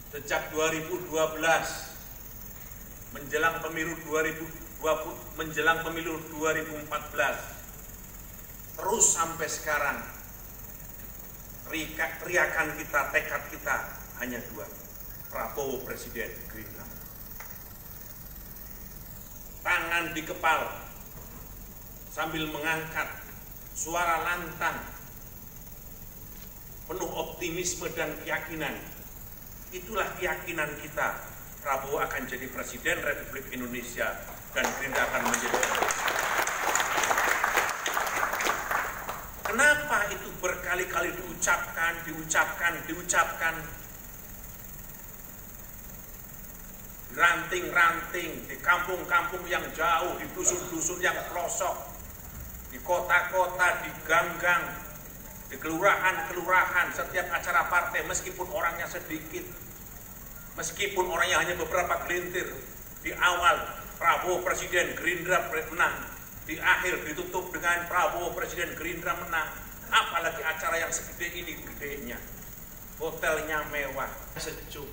Sejak 2012 menjelang pemilu 2014 terus sampai sekarang teriakan kita, tekad kita hanya dua: Prabowo Presiden, Gerindra. Tangan di kepala sambil mengangkat suara lantang penuh optimisme dan keyakinan. Itulah keyakinan kita, Prabowo akan jadi Presiden Republik Indonesia dan Gerindra akan menjadi Presiden. Kenapa itu berkali-kali diucapkan, ranting-ranting di kampung-kampung yang jauh, di dusun-dusun yang pelosok, di kota-kota, di gang-gang, di kelurahan-kelurahan, setiap acara partai, meskipun orangnya sedikit, meskipun orangnya hanya beberapa gelintir, di awal Prabowo Presiden, Gerindra menang, di akhir ditutup dengan Prabowo Presiden, Gerindra menang. Apalagi acara yang segede ini gedenya, hotelnya mewah, sejuk.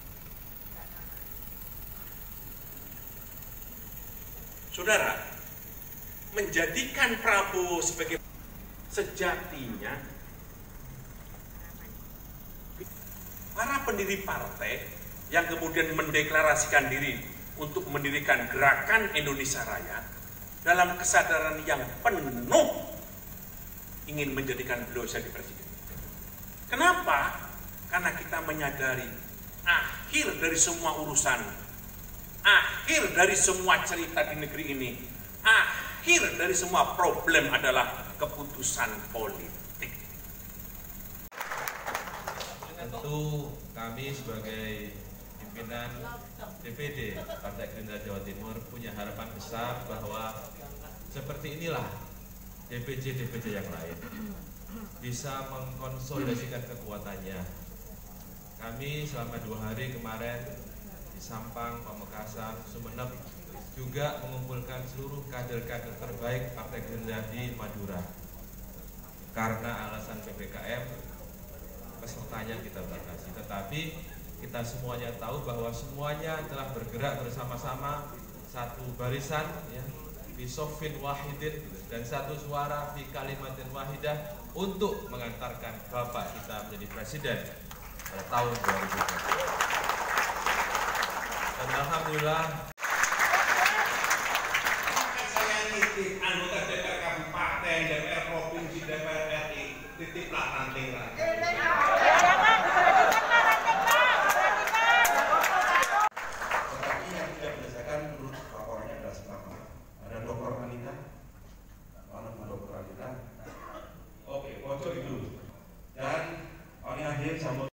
Saudara, menjadikan Prabowo sebagai sejatinya para pendiri partai yang kemudian mendeklarasikan diri untuk mendirikan Gerakan Indonesia Raya dalam kesadaran yang penuh ingin menjadikan beliau jadi presiden. Kenapa? Karena kita menyadari akhir dari semua urusan, akhir dari semua cerita di negeri ini, akhir dari semua problem adalah keputusan politik. Tentu kami sebagai pimpinan DPD Partai Gerindra Jawa Timur punya harapan besar bahwa seperti inilah DPC yang lain bisa mengkonsolidasikan kekuatannya. Kami selama 2 hari kemarin di Sampang, Pamekasan, Sumeneb juga mengumpulkan seluruh kader-kader terbaik Partai Gerindra di Madura. Karena alasan PPKM, pesertanya kita batasi. Tetapi kita semuanya tahu bahwa semuanya telah bergerak bersama-sama satu barisan, ya, bisofin wahidin, dan satu suara fi kalimatin wahidah untuk mengantarkan Bapak kita menjadi presiden pada tahun 2020. Dan alhamdulillah, Saya nitip anggota DPR Kabupaten, DPR Provinsi, DPR RI, titiplah ranting-ranting.